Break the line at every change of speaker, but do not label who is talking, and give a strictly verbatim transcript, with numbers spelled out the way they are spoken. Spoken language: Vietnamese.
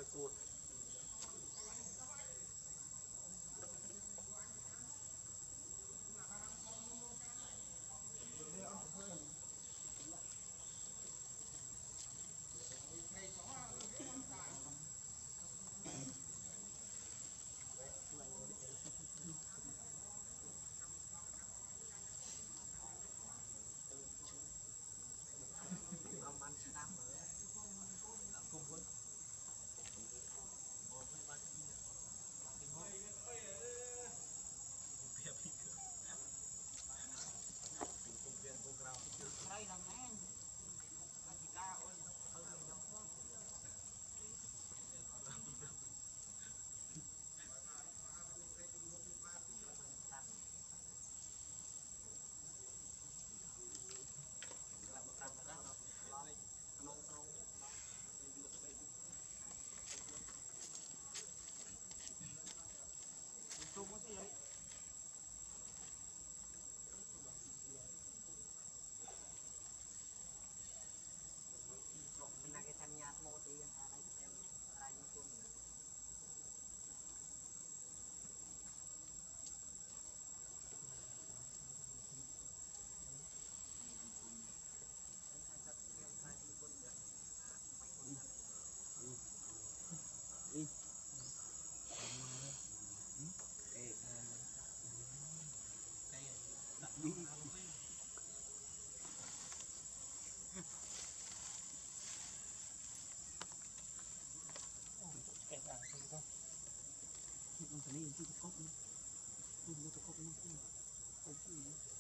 tuột ăn nam mới cùng với một với ba cái cái hộp việc đi cùng viên cùng rau đây là mấy anh chị ca ơi hơn mình đâu có làm một trăm đó lo lên nông nông chung có gì đấy mình là cái thanh nhạt mô tí ở đây xem ở đây nó chung đi đây đặt đi cái nào không có mình phải đi cái cốc đi mình có cốc nó không có gì